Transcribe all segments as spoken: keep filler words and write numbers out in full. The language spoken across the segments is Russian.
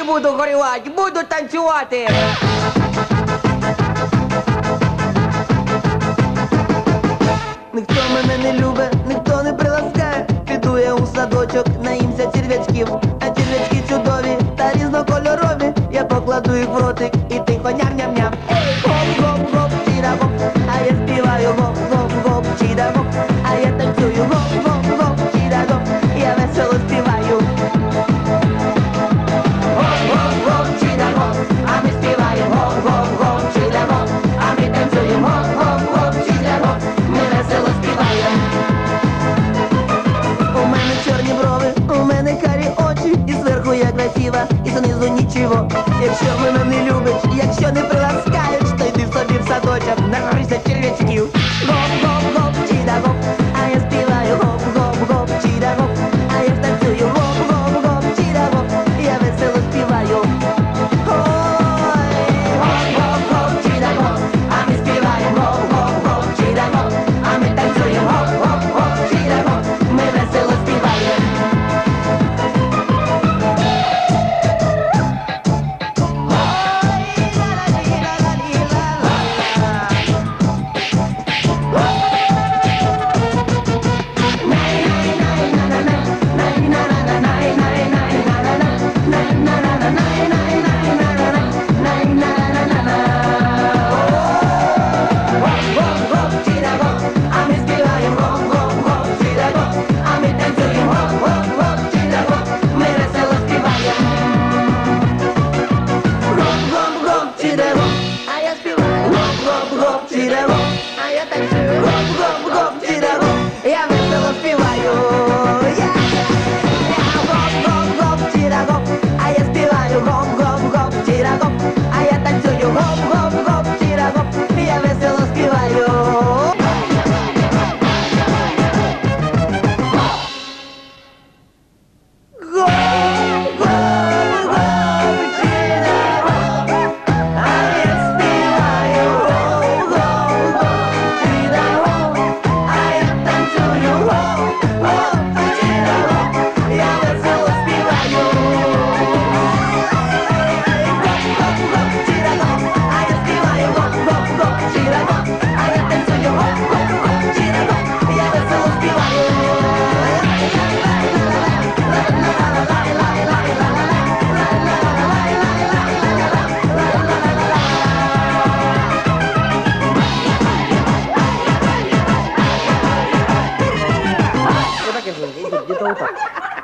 буду горювати, буду танцювати. Ніхто мене не любить, ніхто не приласкає. Піду я у садочок, наїмся черв'ячків. А черв'ячки чудові та різнокольорові. Я покладу їх в ротик і тихо ням-ням-ням. Гоп-гоп-гоп, чіда-гоп, а я співаю гоп-гоп-гоп, чіда-гоп. А я танцюю гоп-гоп-гоп, чіда-гоп, я весело співаю. Гоп-гоп-гоп, чіда-гоп, а ми співаємо гоп-гоп-гоп, чіда-гоп. А ми танцюємо гоп-гоп-гоп, чіда-гоп, ми весело співаємо. У мене чорні брови, у мене карі очі. І зверху я красива, і знизу нічого. Якщо мене не любиш, якщо не приласкаєш, то йди собі в садочок, нагорися черв'ячків. Гоп-гоп-гоп, чіда-гоп, а я співаю гоп-гоп-гоп, чіда-гоп. А я танцюю гоп-гоп-гоп, чіда-гоп, я весело співаю. Ой, гоп-гоп-гоп, чіда-гоп, а ми співаємо гоп-гоп-гоп, чіда-гоп. А ми танцюємо гоп-гоп-гоп, чіда-гоп, ми весело співаємо. Где-то вот так.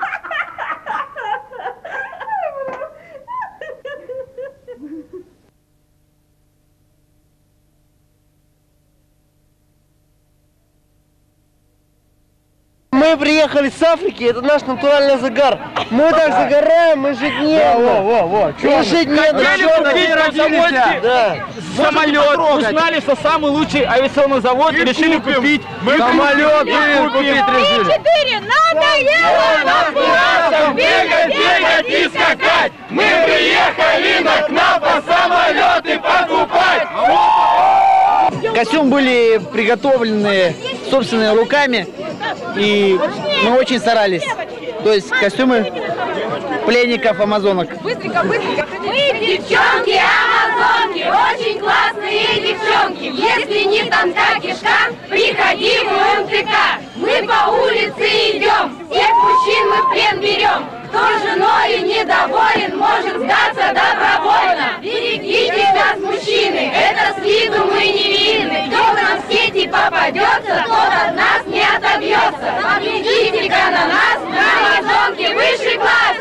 Мы приехали с Африки, это наш натуральный загар. Мы так загораем ежедневно. Во, во, во. Ежедневно. Да. Самолет. Узнали, что самый лучший авиационный завод и решили купить. Мы самолет купить решили. Три-четыре. Надоело нам куда-то бегать, бегать и скакать. Мы приехали на КНАПа самолеты покупать. Костюмы были приготовлены собственными руками, и мы очень старались. То есть костюмы пленников амазонок. Быстренько, быстренько. Мы девчонки амазонки, очень классные девчонки. Если не тонка кишка, приходи в эм тэ ка. Мы по улице идем, всех мужчин мы в плен берем. Кто женой недоволен, может сдаться добровольно. Берегите нас, мужчины, это с виду мы невинны. Кто нам в сети попадется, тот от нас не отобьется. Поглядите-ка на нас, на амазонке высший класс.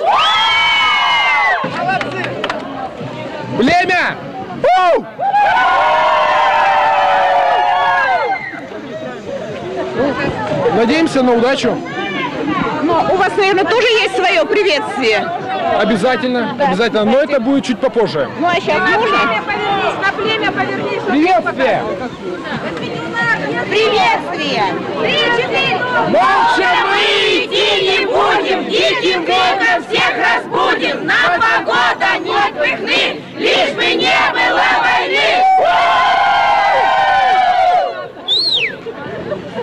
Племя! Надеемся на удачу. Но у вас, наверное, тоже есть свое приветствие? Обязательно, Да. обязательно, но это будет чуть попозже. Ну а сейчас нужно? На племя повернись. Приветствие! Приветствие! Три-четыре! Молча мы идти не будем, диким воем всех разбудим. Нам погода не пыхны, лишь бы не было войны.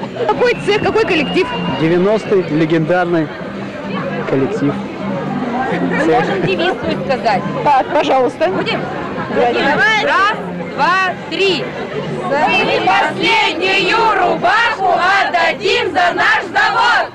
Какой цех, какой коллектив? девяностый легендарный коллектив. Мы можем девиз свой сказать. Так, пожалуйста. Будем? Давай. Раз, два, три. Мы последнюю рубаху отдадим за наш завод.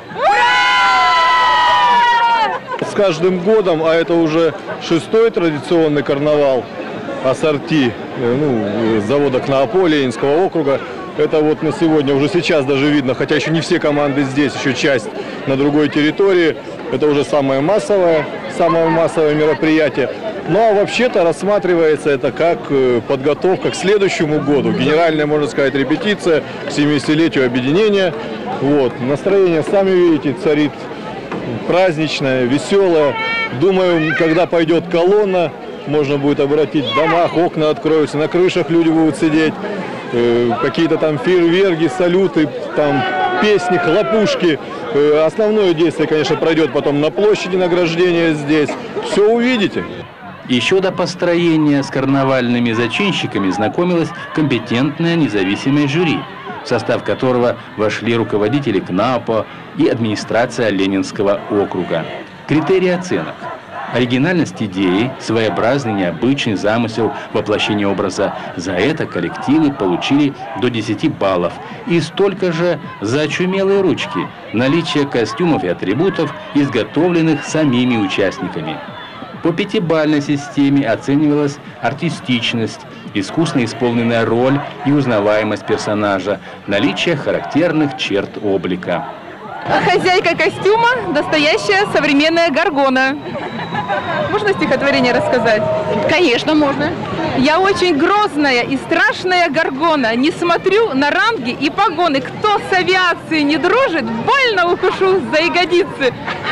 Ура! С каждым годом, а это уже шестой традиционный карнавал ассорти, ну, завода КНАОПО Ленинского округа. Это вот на сегодня, уже сейчас даже видно, хотя еще не все команды здесь, еще часть на другой территории. Это уже самое массовое, самое массовое мероприятие. Ну а вообще-то рассматривается это как подготовка к следующему году. Генеральная, можно сказать, репетиция к семидесятилетию объединения. Вот. Настроение, сами видите, царит праздничное, веселое. Думаю, когда пойдет колонна, можно будет обратить в домах, окна откроются, на крышах люди будут сидеть. Э, какие-то там фейерверки, салюты, там песни, хлопушки. Э, основное действие, конечно, пройдет потом на площади награждения здесь. Все увидите. Еще до построения с карнавальными зачинщиками знакомилось компетентное независимое жюри, в состав которого вошли руководители КНАОПО и администрация Ленинского округа. Критерии оценок: оригинальность идеи, своеобразный необычный замысел воплощения образа. За это коллективы получили до десяти баллов. И столько же за очумелые ручки, наличие костюмов и атрибутов, изготовленных самими участниками. По пятибалльной системе оценивалась артистичность, искусно исполненная роль и узнаваемость персонажа, наличие характерных черт облика. Хозяйка костюма – настоящая современная горгона. Можно стихотворение рассказать? Конечно, можно. Я очень грозная и страшная горгона. Не смотрю на ранги и погоны. Кто с авиацией не дружит, больно укушу за ягодицы.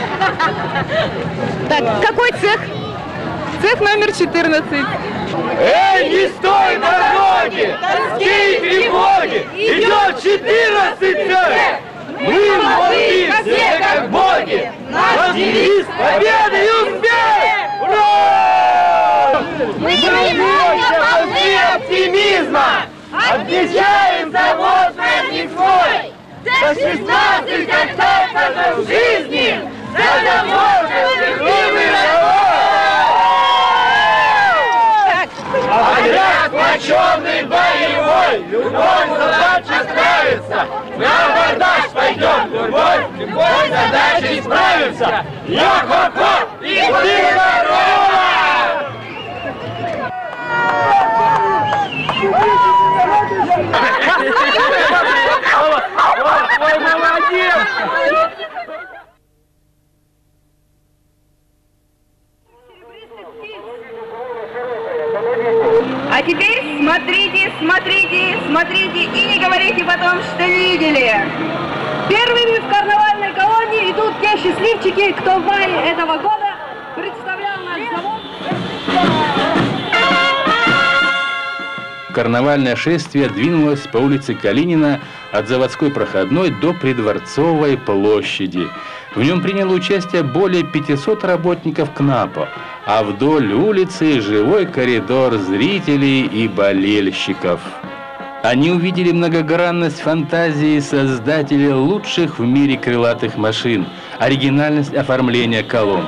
Так, какой цех? Цех номер четырнадцать. Эй, не стой на дороге! Тоски и тревоги! Идет четырнадцать цех! Мы молоды все как боги! Наш девиз — победа и успех! Ура! Мы сегодня полны оптимизма! Отмечаем завод праздник свой! За шестнадцать октября в жизни! За завод счастливый родной! Отряд сплоченный, боевой, любой задачей справится. На абордаж пойдем, любовь, любой задачей справится. Йо-хо-хо, и ты здорова! Ой, молодец! А теперь смотрите, смотрите, смотрите и не говорите потом, что видели. Первыми в карнавальной колонии идут те счастливчики, кто в мае этого года представлял наш завод. Карнавальное шествие двинулось по улице Калинина от Заводской проходной до Придворцовой площади. В нем приняло участие более пятисот работников КНАОПО, а вдоль улицы живой коридор зрителей и болельщиков. Они увидели многогранность фантазии создателей лучших в мире крылатых машин, оригинальность оформления колонн.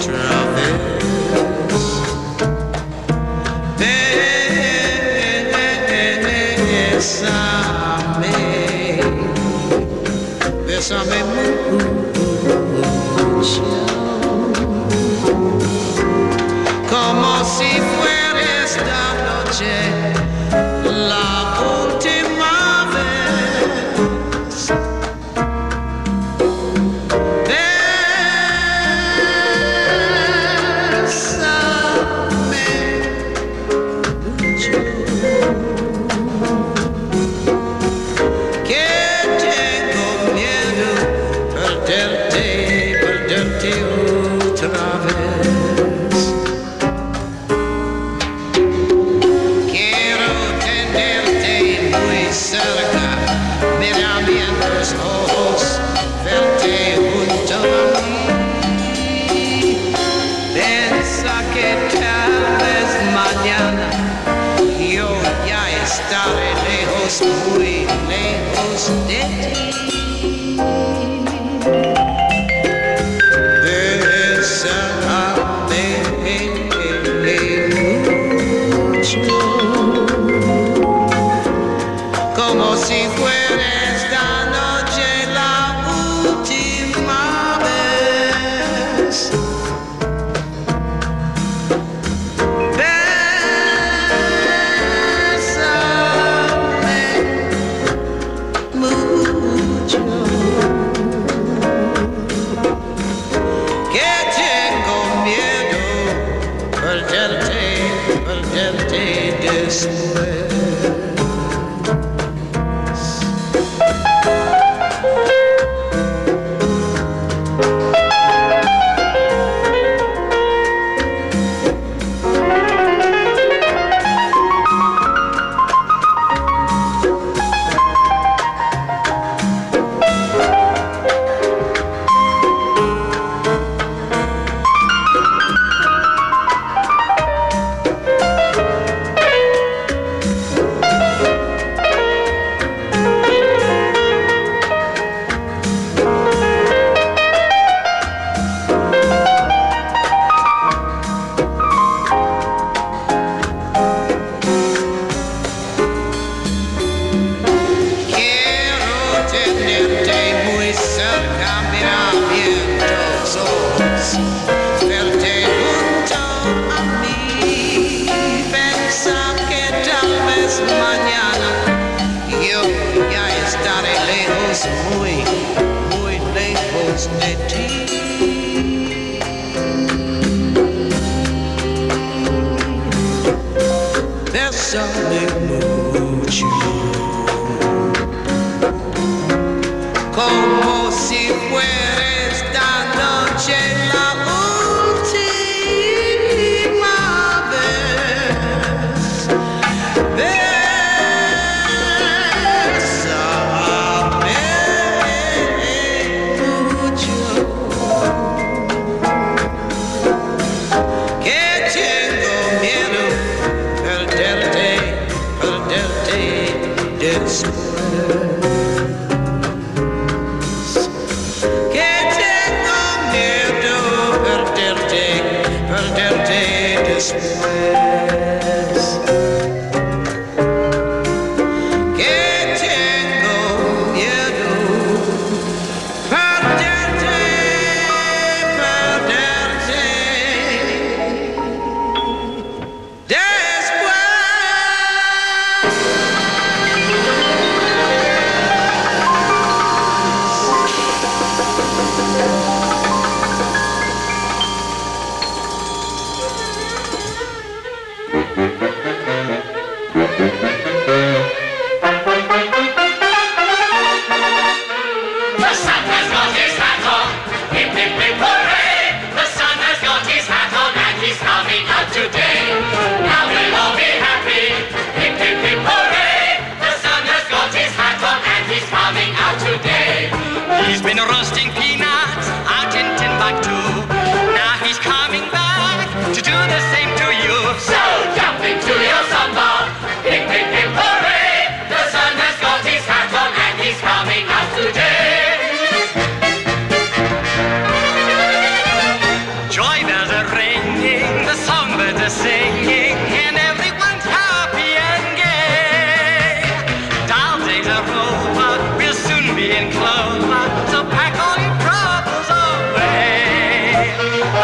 Bésame mucho, como si fuera esta noche la última vez. Bésame mucho, que tengo miedo perderte, perderte otra vez. Quiero tenerte muy cerca, mirar en tus ojos, verte junto a mí. Piensa que tal vez mañana yo ya estaré lejos, muy lejos de ti. Bésame mucho, como si fuera esta noche la última vez. Bésame mucho, que tengo miedo perderte, perderte después. Quiero tenerte muy cerca, mirar bien tus ojos, verte junto a mí. Pensar que tal vez mañana yo ya estaré lejos, muy, muy lejos de ti. Bésame mucho, como si fuera esta noche la última vez. Bésame mucho, que tengo miedo perderte, perderte después. Que tengo miedo perderte, perderte después. Que tengo miedo perderte, perderte después.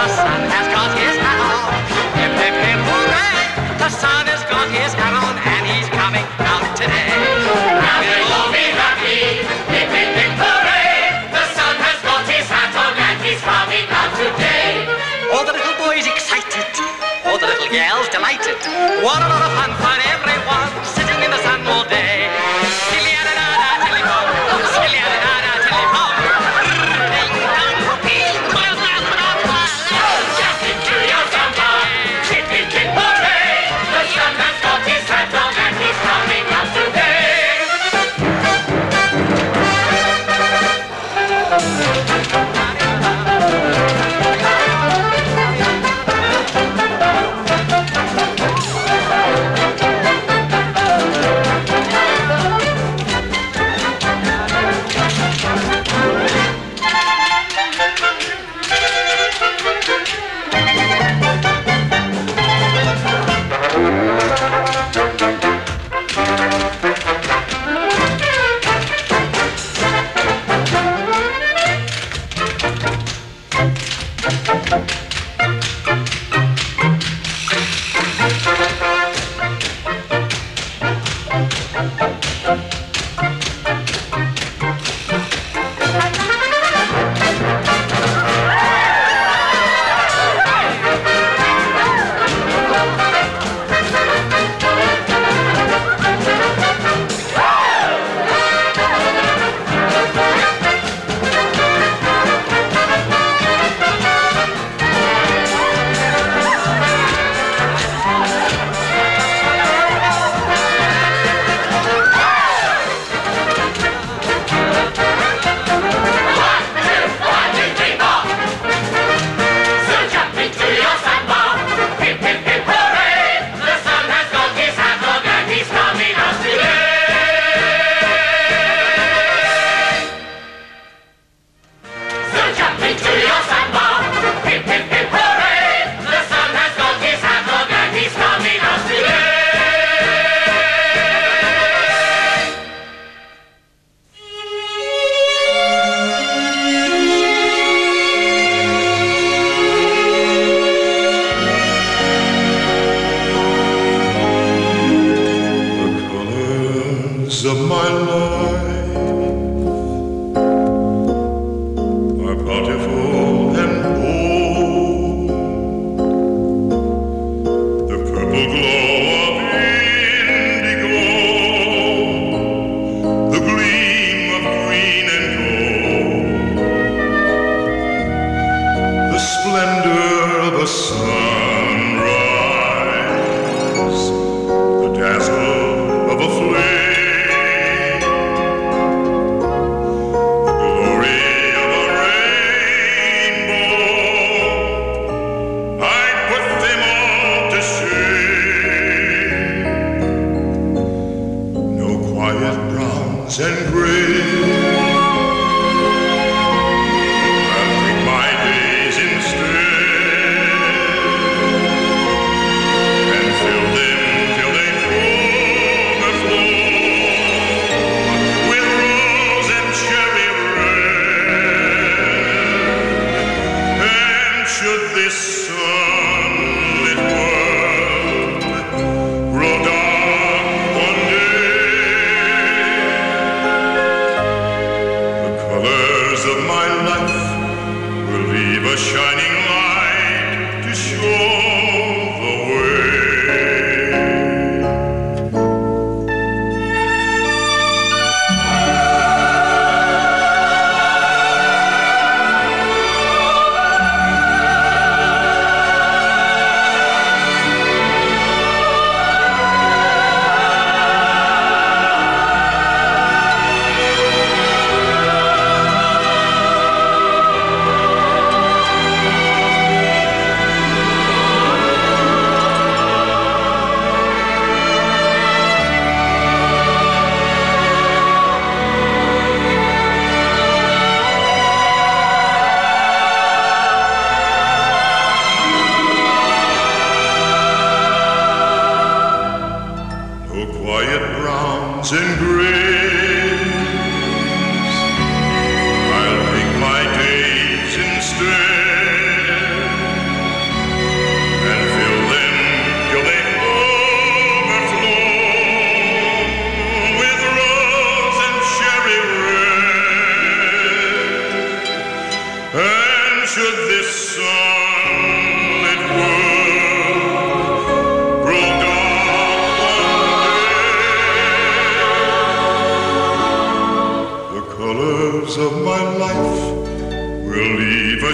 the sun has got his hat on. Hip, hip, hip, hooray! The sun has got his hat on and he's coming out today. Now we'll all be happy. Hip, hip, hip, hooray! The sun has got his hat on and he's coming out today. All the little boys excited, all the little girls delighted. What a lot of fun for everyone sitting in the sun all day. Tilly-a-da-da-da, tilly-ho, skilly-a-da-da-da, tilly-ho. Jump into your jumper, hip, hip, hip, hooray! The sun has got his hat on and he's coming out today. Of my life are bountiful and bold. The purple glow of indigo, the gleam of green and gold, the splendor of a sunrise, the dazzle of a flame. And gray, I'll take my days instead and fill them till they overflow with rose and cherry red. And should this sunlit world grow dark one day, of my life will leave a shining light to show the way.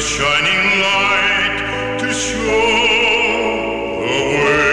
shining light to show the way.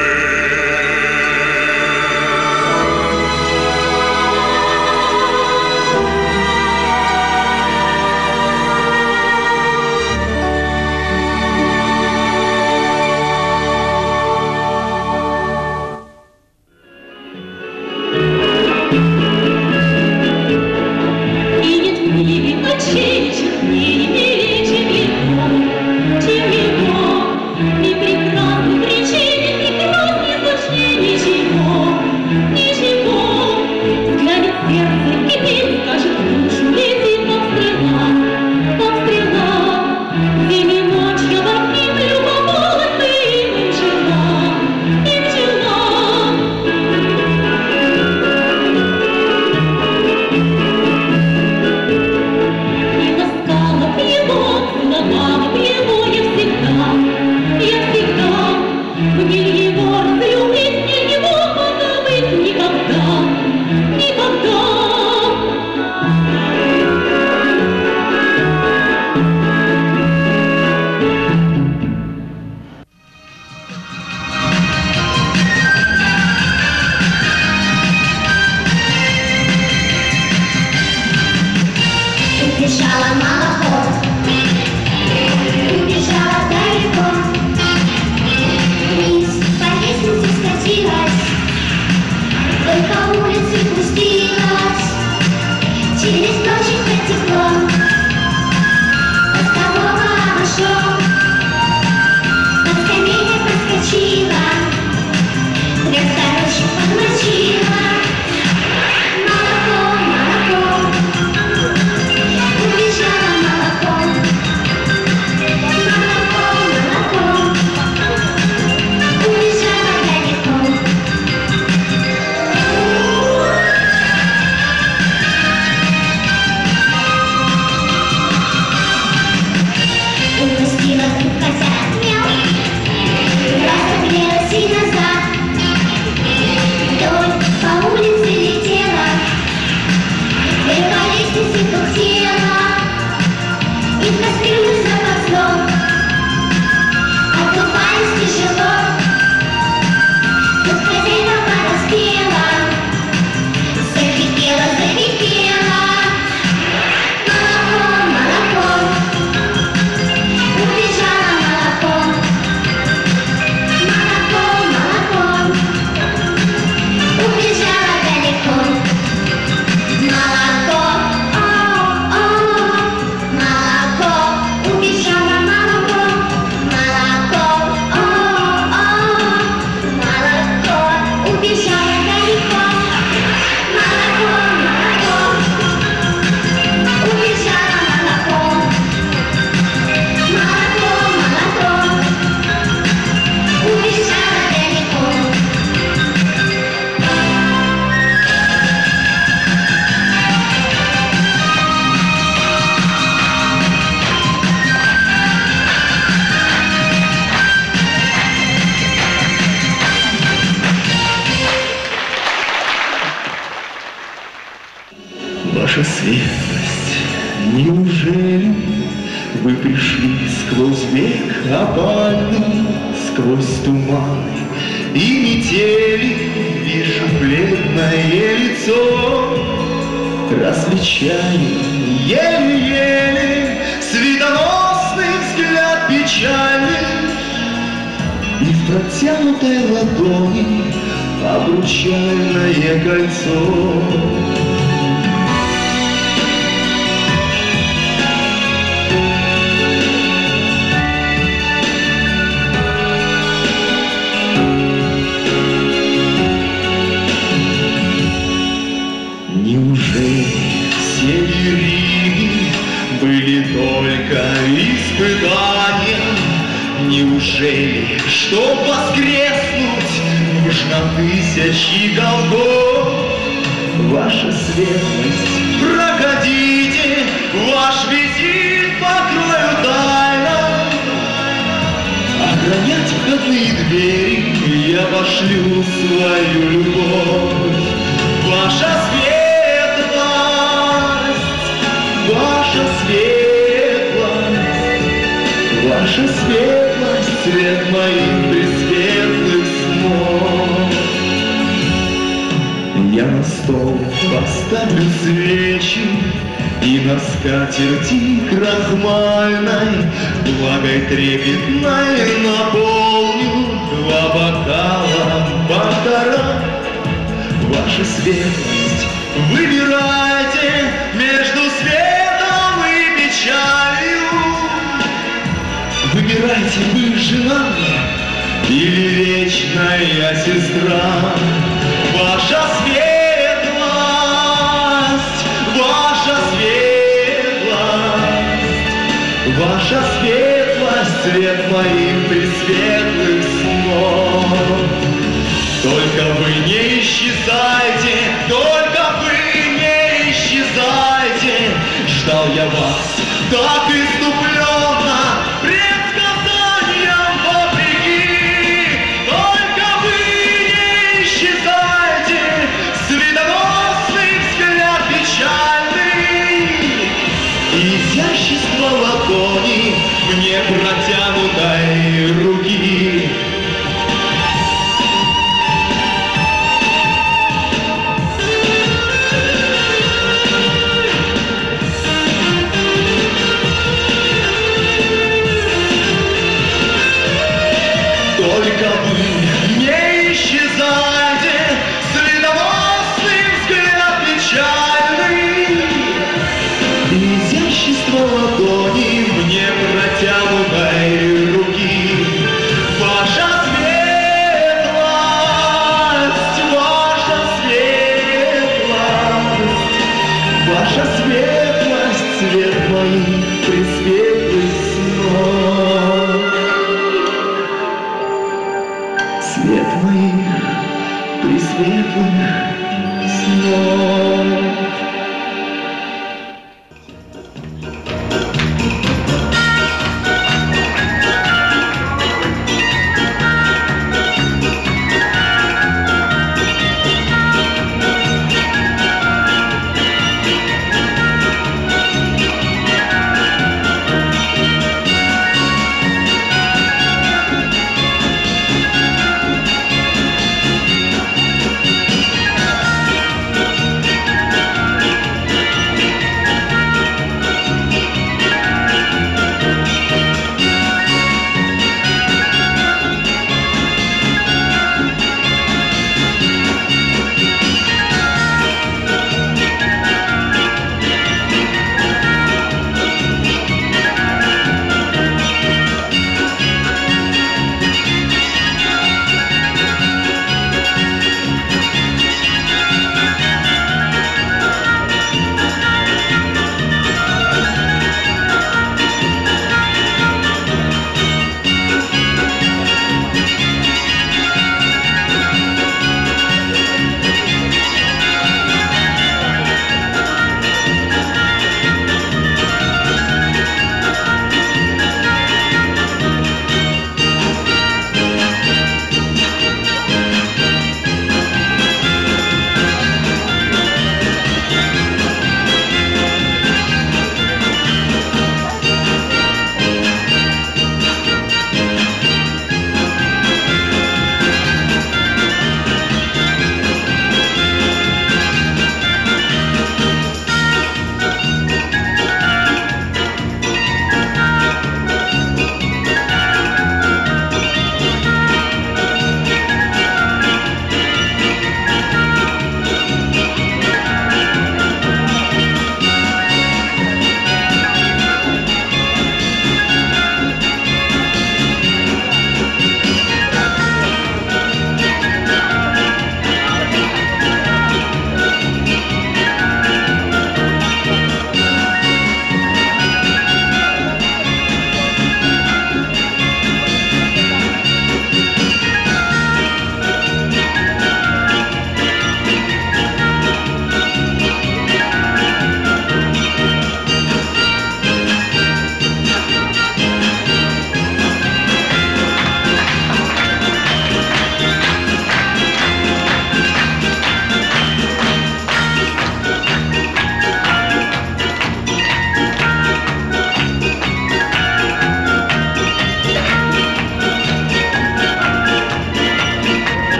Ваша светлость, неужели вы пришли сквозь век опальный, сквозь туманы и метели, вижу бледное лицо, различаю еле-еле светоносный взгляд печальный, и в протянутой ладони обручальное кольцо. Неужели все миры были только испытания? Неужели, чтоб воскреснуть, нужно тысячи голов? Ваша светлость, проходите, ваш визит покрою тайно. Охранять входные двери я пошлю свою любовь. Ваша светлость, ваша светлость, Ваша светлость, свет моих пресветлых снов. Я на стол поставлю свечи и на скатерти крахмальной влагой трепетной наполню два бокала полтора. Ваша светлость, выбирайте между светом и печалью. Выбирайте, вы жена или вечная сестра. Ваша светлость, ваша светлость, ваша светлость, свет моих пресветлых снов. Только вы не исчезайте, только вы не исчезайте. Ждал я вас так иступленно, предсказаниям вопреки. Только вы не исчезайте, светоносный взгляд печальный. Изящество ладони мне протянутой руки. Только вы не исчезайте, светоносный взгляд печальный. Изящество ладони мне протянутой руки. Ваша светлость, ваша светлость, ваша светлость, свет моих пресветлых снов. Свет моих пресветлых снов.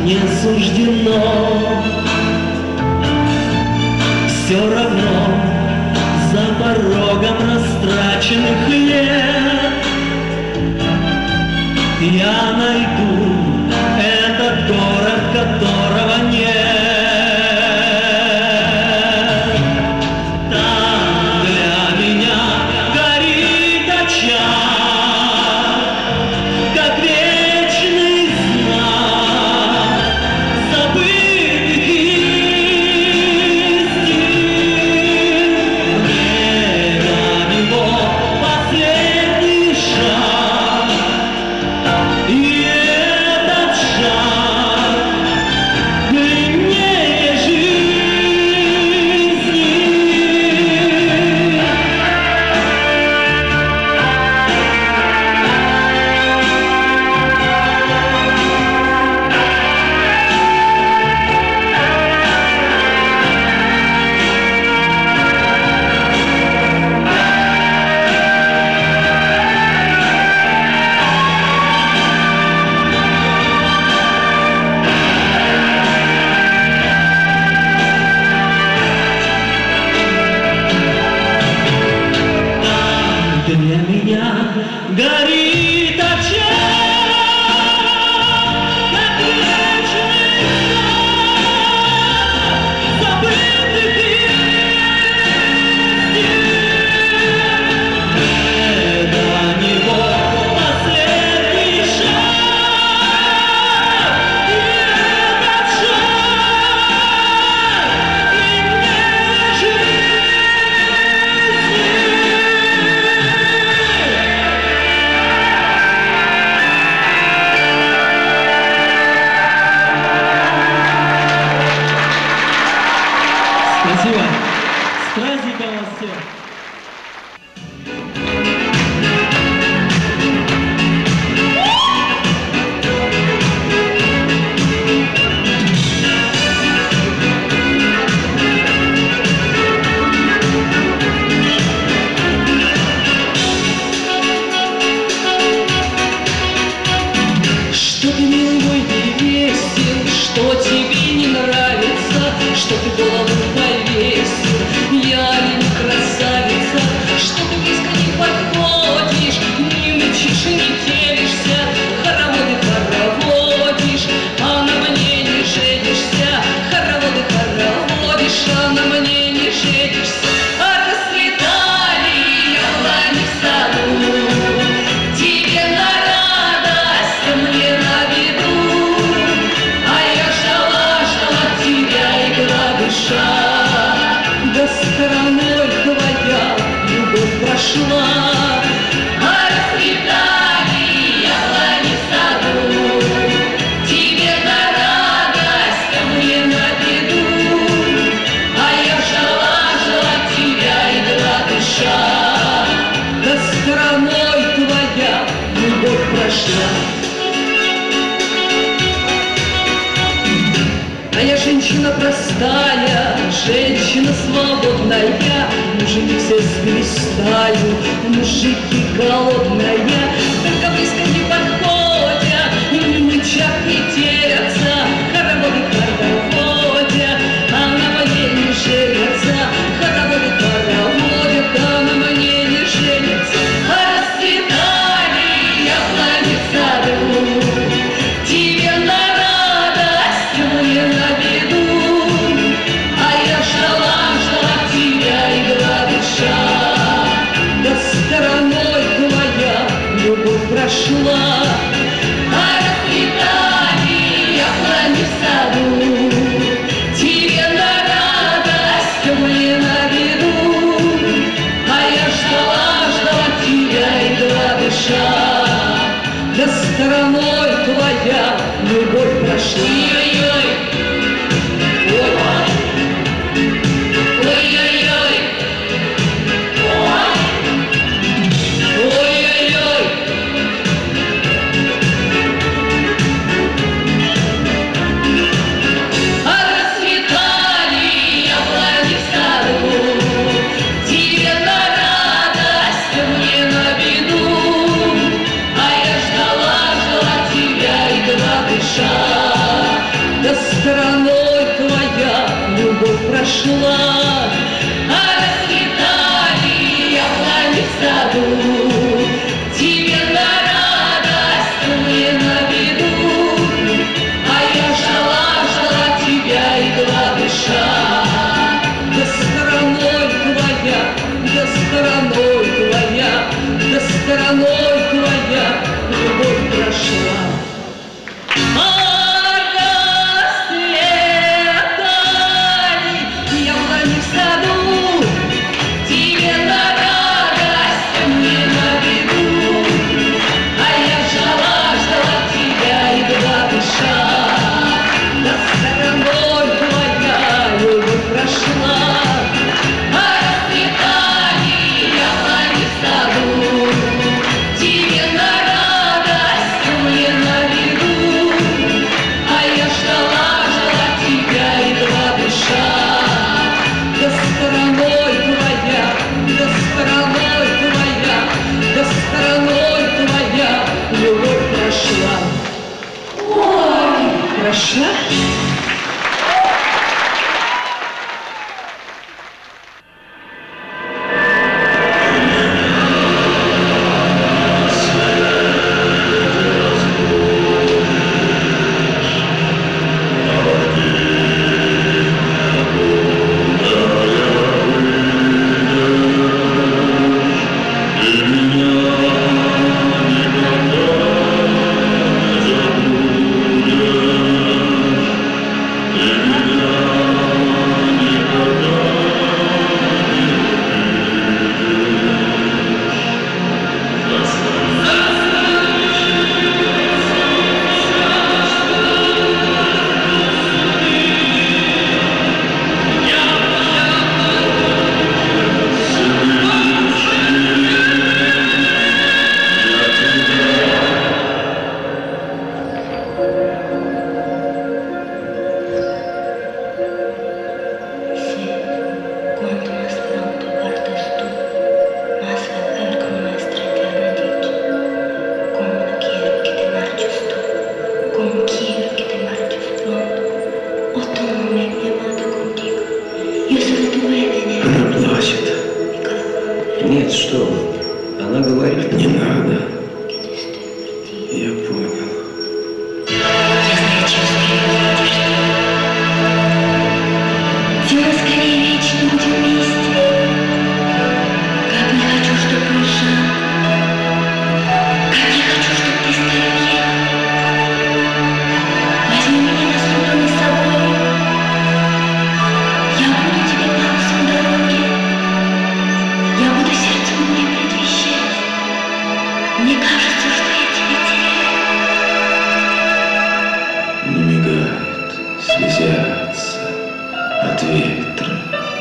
не суждено. Все равно за порогом растраченных лет я найду этот город, которого нет. Там для меня горит очаг, как вечный знак забытых истин. Время его последний шаг, и этот шаг длиннее жизни. Для меня горит очаг, как вечный знак забытых истин. До него последний шаг, и этот шаг длиннее жизни. Спасибо. С праздником вас всех. Что ты, милый мой, не весел, что тебе не нравится, что ты голову повесил, я ли не красавица, что ты близко не подходишь, не мычишь и не телишься, хороводы хороводишь, а на мне не женишься, хороводы хороводишь, а на мне не женишься, а расцветали яблони в саду, тебе на радость, мне на беду, а я ждала, ждала тебя, игла душа. Да стороной твоя любовь прошла, а расцветали яблони в саду, тебе на радость, мне на беду, а я ждала, ждала тебя, игла душа. Да стороной твоя любовь прошла. А я женщина простая, женщина свободная, мужики все с крестаю, мужики голодная, только близко не подходят, не мычат, не терятся, хороводы хороводят, а на мне не женятся, хороводы хороводят, а на мне не женятся, а расцветали яблони в саду, тебе на радость, мне на беду, а я ждала, ждала тебя, игла душа. Да стороной твоя любовь прошла, а расцветали яблони в саду, тебе на радость, мне на беду, а я ждала, ждала тебя, игла душа. Да стороной твоя любовь прошла. да стороной твоя любовь прошла. А расцветали яблони в саду, тебе на радость мне на виду. А я ждала, ждала тебя, едва дыша. Да стороной твоя, да стороной твоя, да стороной твоя любовь прошла. А расцветали яблони в саду, тебе на радость, мне на виду. А я ждала, ждала тебя, едва дыша. Да стороной твоя любовь прошла. А расцветали яблони в саду, тебе на радость, мне на виду. А я ждала, ждала тебя, едва дыша. Да стороной твоя, да стороной твоя, да стороной твоя любовь прошла. Ой, прошла? Нет, что вы. Она говорит, не надо. Я понял. Дело скорее вечно будем вместе. Как не хочу, чтоб уезжал. Как не хочу, чтоб ты старел. Возьми меня на сторону с собой. Я буду тебе палцем дороги. Я буду сердцем мне предвещать. Мне кажется, что я тебя теряю. Не мигают, слезятся от ветра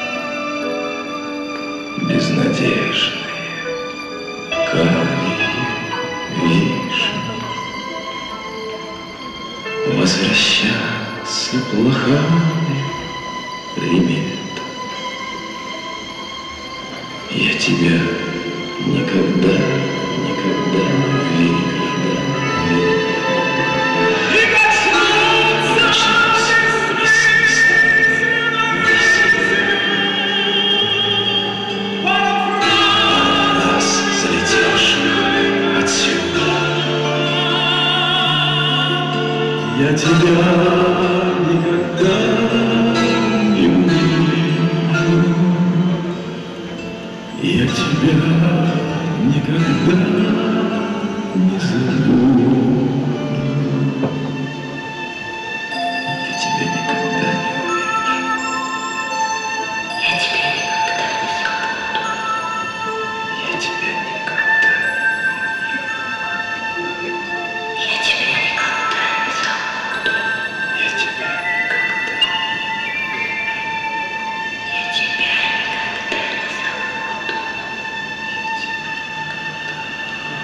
безнадежные карие вишни. Возвращаться плохая примета. Я тебя никогда, никогда не вижу. Я тебя никогда не увижу. Я тебя никогда не забуду. Я тебя никогда не увижу. Я тебя никогда не забуду. Я тебя никогда не увижу. Я тебя никогда не забуду. Я тебя никогда не увижу. Я тебя никогда не увижу. Я тебя никогда не забуду. Я тебя никогда не забуду.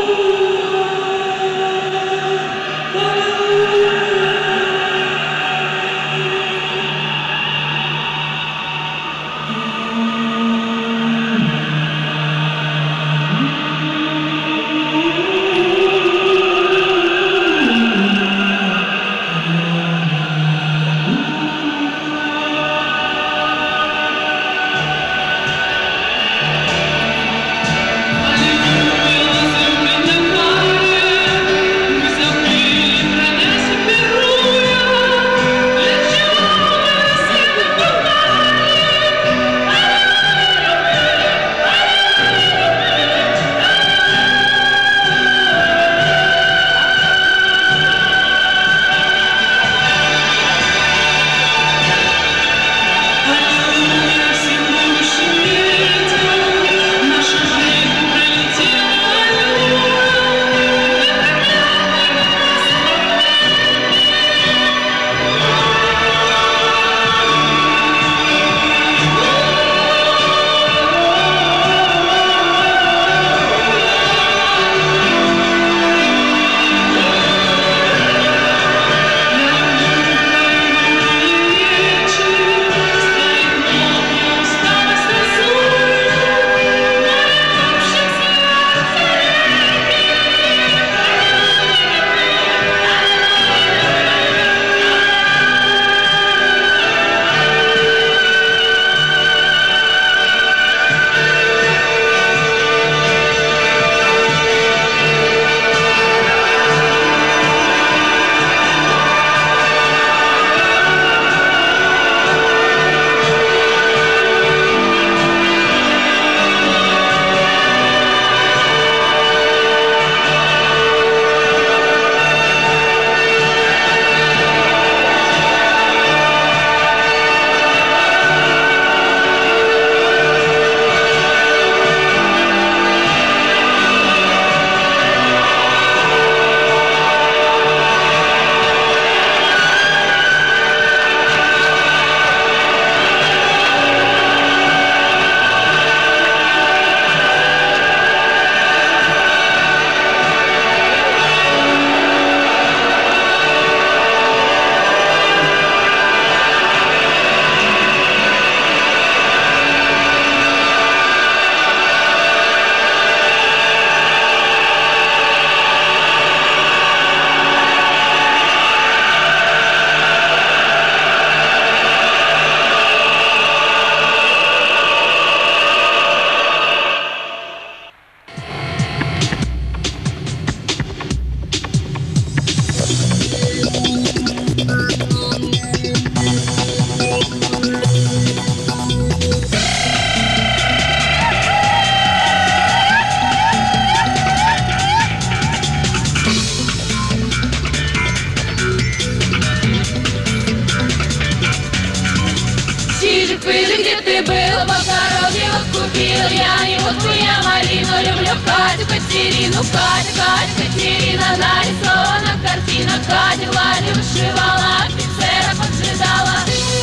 купил я не водку, я малину, люблю Катю, Катерину. Катя, Катя, Катерина, нарисована картина. Катя гладью вышивала, офицера поджидала.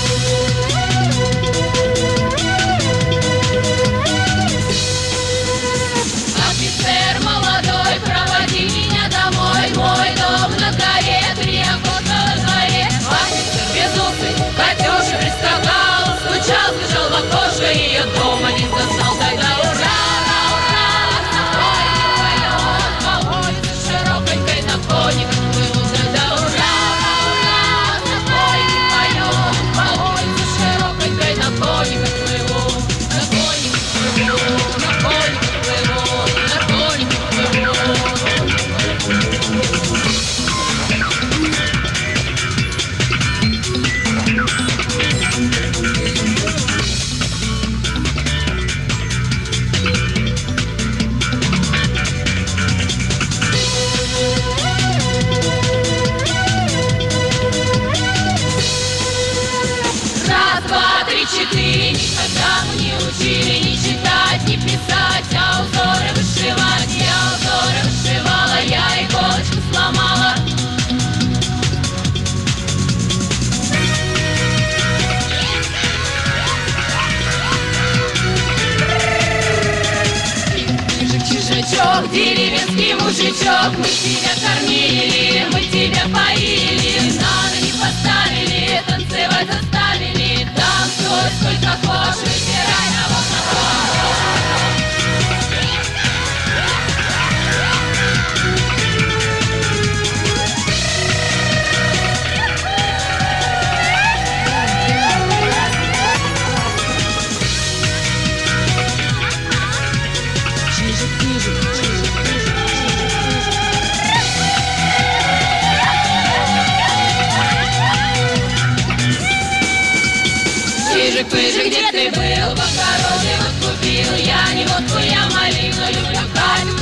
Офицер молодой, проводи меня домой. Мой дом на горе, три окошка во дворе. Офицер безусый, Катюша прискакал, стучал, сбежал в окошко, ее дома не застал. Тогда ура, ура, ура, на поет, по улице широконькой, на коне, как был. Тогда ура, ура, на поет, поет. мужичок, деревенский мужичок. Мы тебя кормили, мы тебя поили, на ноги поставили, танцевать заставили. Танцуй сколько хочешь, выбирай на вот на Чижик-пыжик, где ты был? В огороде вот купил я не водку, я малину люблю. Катю,